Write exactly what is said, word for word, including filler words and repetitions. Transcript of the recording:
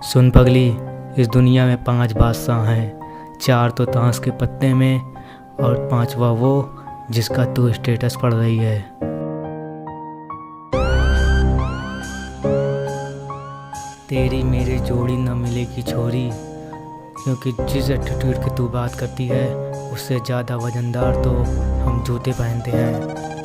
सुन पगली, इस दुनिया में पांच बादशाह हैं। चार तो ताश के पत्ते में और पांचवा वो जिसका तू स्टेटस पढ़ रही है। तेरी मेरी जोड़ी न मिलेगी छोरी, क्योंकि जिस एटीट्यूड की तू बात करती है उससे ज़्यादा वजनदार तो हम जूते पहनते हैं।